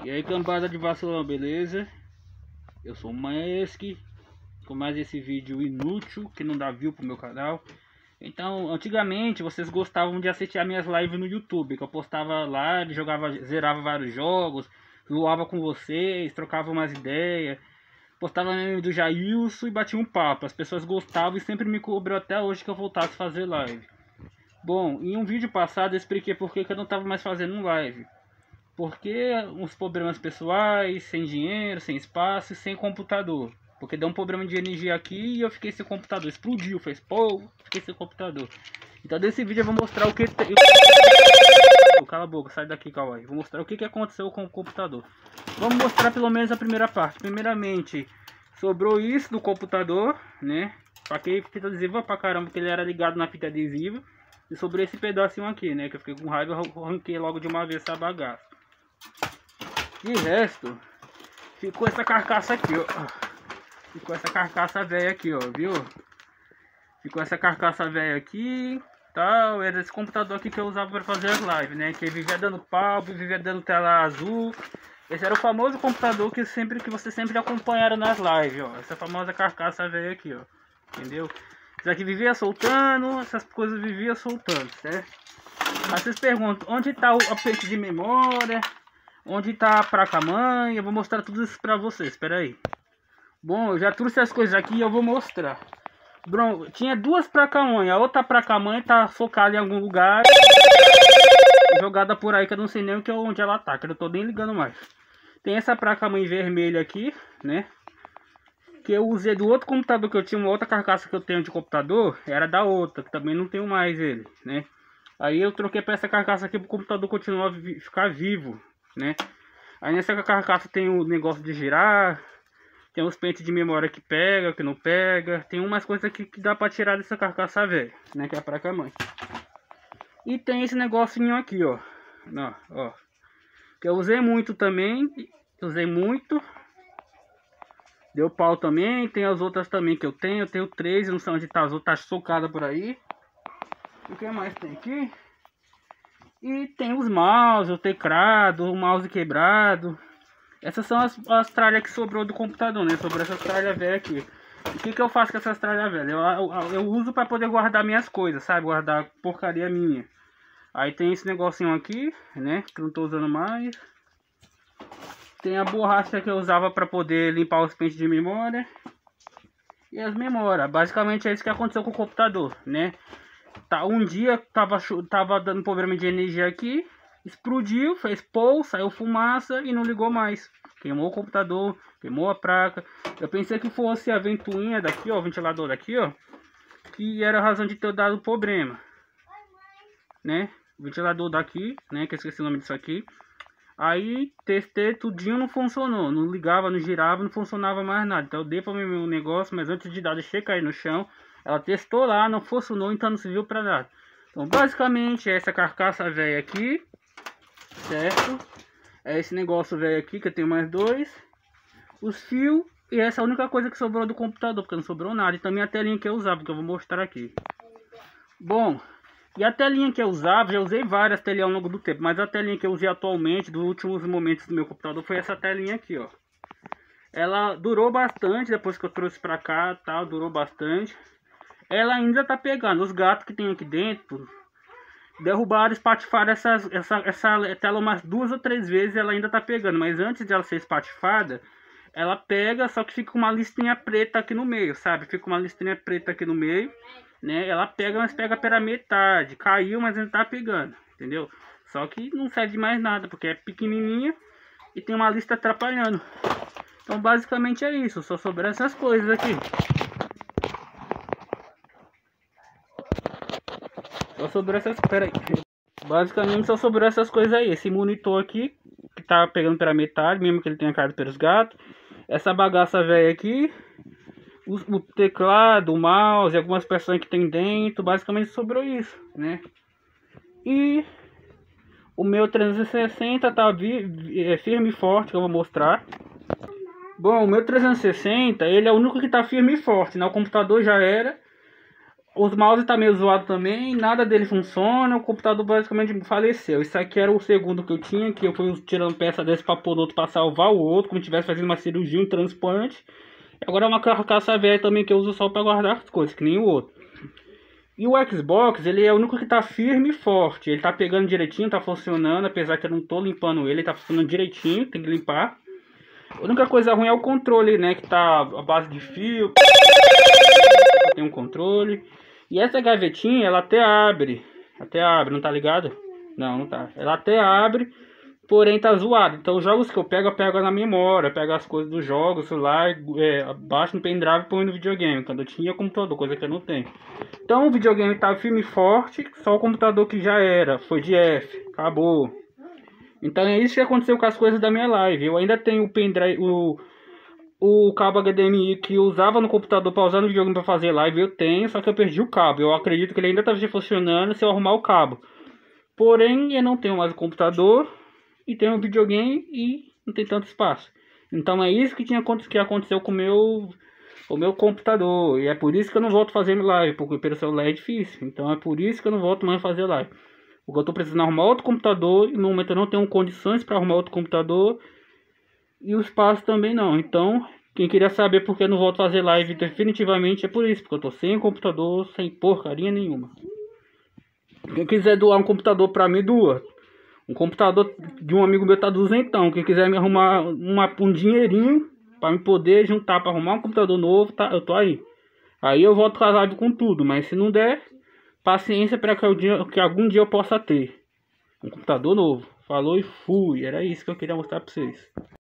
E aí, cambada de vacilão, beleza? Eu sou o Maeski, com mais esse vídeo inútil que não dá view pro meu canal. Então, antigamente vocês gostavam de assistir as minhas lives no YouTube, que eu postava live, zerava vários jogos, zoava com vocês, trocava umas ideias, postava meme do Jailson e batia um papo. As pessoas gostavam e sempre me cobrou até hoje que eu voltasse a fazer live. Bom, em um vídeo passado eu expliquei por que eu não estava mais fazendo live. Porque uns problemas pessoais, sem dinheiro, sem espaço e sem computador. Porque deu um problema de energia aqui e eu fiquei sem computador. Explodiu, fez pô, fiquei sem computador. Então nesse vídeo eu vou mostrar o que... Cala a boca, sai daqui, Kawaii. Vou mostrar o que aconteceu com o computador. Vamos mostrar pelo menos a primeira parte. Primeiramente, sobrou isso do computador, né? Paquei fita adesiva pra caramba, porque ele era ligado na fita adesiva. E sobrou esse pedacinho aqui, né? Que eu fiquei com raiva e arranquei logo de uma vez essa bagaça. De resto, ficou essa carcaça aqui, ó. Ficou essa carcaça velha aqui, ó, viu? Ficou essa carcaça velha aqui, tal. Era esse computador aqui que eu usava para fazer as lives, né? Que vivia dando pau, vivia dando tela azul. Esse era o famoso computador que vocês sempre acompanharam nas lives, ó. Essa famosa carcaça velha aqui, ó. Entendeu? Isso aqui vivia soltando, essas coisas vivia soltando, certo? Aí vocês perguntam, onde está o pente de memória? Onde está a placa-mãe? Eu vou mostrar tudo isso pra vocês, espera aí. Bom, eu já trouxe as coisas aqui e eu vou mostrar. Bom, tinha duas placas-mãe, a outra placa-mãe tá focada em algum lugar, jogada por aí que eu não sei nem onde ela tá, que eu não tô nem ligando mais. Tem essa placa-mãe vermelha aqui, né? Que eu usei do outro computador que eu tinha, uma outra carcaça que eu tenho de computador, era da outra, que também não tenho mais ele, né? Aí eu troquei para essa carcaça aqui para o computador continuar a ficar vivo, né? Aí nessa carcaça tem o negócio de girar, tem os pentes de memória que pega, que não pega, tem umas coisas aqui que dá para tirar dessa carcaça velha, né? Que é a placa-mãe. E tem esse negocinho aqui, ó. Ó, que eu usei muito também, deu pau também. Tem as outras também que eu tenho 3, não sei onde tá as outras, tá socada por aí. O que mais tem aqui? E tem os mouse, o teclado, o mouse quebrado. Essas são as tralhas que sobrou do computador, né? Sobrou essas tralhas velhas aqui. O que eu faço com essas tralhas velhas? Eu uso para poder guardar minhas coisas, sabe? Guardar porcaria minha. Aí tem esse negocinho aqui, né? Que eu não tô usando mais. Tem a borracha que eu usava para poder limpar os pentes de memória. E as memórias. Basicamente é isso que aconteceu com o computador, né? Tá, um dia tava dando problema de energia aqui, explodiu, fez pô, saiu fumaça e não ligou mais. Queimou o computador, queimou a placa. Eu pensei que fosse a ventoinha daqui, ó, o ventilador daqui, ó, que era a razão de ter dado problema, né? O ventilador daqui, né, que eu esqueci o nome disso aqui. Aí testei tudinho, não funcionou, não ligava, não girava, não funcionava mais nada. Então eu dei para mim o negócio, mas antes de dar, deixei cair no chão. Ela testou lá, não funcionou, então não serviu para nada. Então basicamente é essa carcaça velha aqui, certo? É esse negócio velho aqui, que eu tenho mais 2. Os fios, e essa é a única coisa que sobrou do computador, porque não sobrou nada. E também a telinha que eu usava, que eu vou mostrar aqui. Bom, e a telinha que eu usava, já usei várias telinhas ao longo do tempo, mas a telinha que eu usei atualmente, dos últimos momentos do meu computador, foi essa telinha aqui, ó. Ela durou bastante, depois que eu trouxe pra cá, tal, durou bastante. Ela ainda tá pegando. Os gatos que tem aqui dentro derrubaram, espatifaram essa tela umas 2 ou 3 vezes. Ela ainda tá pegando, mas antes de ela ser espatifada, ela pega, só que fica uma listinha preta aqui no meio, sabe? Fica uma listinha preta aqui no meio, né? Ela pega, mas pega pela metade. Caiu, mas ainda tá pegando, entendeu? Só que não serve de mais nada, porque é pequenininha e tem uma lista atrapalhando. Então basicamente é isso, só sobrou essas coisas aqui. Só sobrou essas... Pera aí. Basicamente só sobrou essas coisas aí. Esse monitor aqui, que tá pegando pela metade, mesmo que ele tenha caído pelos gatos. Essa bagaça velha aqui. O teclado, o mouse, algumas peças que tem dentro. Basicamente sobrou isso, né? E o meu 360 tá firme e forte, que eu vou mostrar. Bom, o meu 360, ele é o único que tá firme e forte, né? O computador já era. Os mouse tá meio zoado também, nada dele funciona, o computador basicamente faleceu. Isso aqui era o segundo que eu tinha, que eu fui tirando peça desse pra pôr do outro pra salvar o outro, como se tivesse fazendo uma cirurgia, um transplante. Agora é uma carcaça velha também que eu uso só pra guardar as coisas, que nem o outro. E o Xbox, ele é o único que tá firme e forte. Ele tá pegando direitinho, tá funcionando, apesar que eu não tô limpando ele tá funcionando direitinho, tem que limpar. A única coisa ruim é o controle, né, que tá à base de fio. Tem um controle. E essa gavetinha, ela até abre, não tá ligado? Não, não tá. Ela até abre, porém tá zoado. Então os jogos que eu pego na memória, pego as coisas dos jogos, celular, baixo no pendrive e põe no videogame. Quando eu tinha computador, coisa que eu não tenho. Então o videogame tá firme e forte, só o computador que já era, foi de F, acabou. Então é isso que aconteceu com as coisas da minha live. Eu ainda tenho o pendrive, o cabo HDMI que eu usava no computador para usar no videogame para fazer live, eu tenho, só que eu perdi o cabo. Eu acredito que ele ainda está funcionando se eu arrumar o cabo. Porém, eu não tenho mais o computador e tenho o videogame e não tem tanto espaço. Então é isso que aconteceu com o meu computador. E é por isso que eu não volto fazendo live, porque pelo celular é difícil. Então é por isso que eu não volto mais fazer live. Porque eu estou precisando arrumar outro computador e no momento eu não tenho condições para arrumar outro computador. E o espaço também não. Então, quem queria saber por que eu não volto a fazer live definitivamente é por isso. Porque eu tô sem computador, sem porcaria nenhuma. Quem quiser doar um computador pra mim, doa. Um computador de um amigo meu tá 200. Quem quiser me arrumar um dinheirinho pra me poder juntar pra arrumar um computador novo, tá, eu tô aí. Aí eu volto com a live com tudo. Mas se não der, paciência para que algum dia eu possa ter um computador novo. Falou e fui. Era isso que eu queria mostrar pra vocês.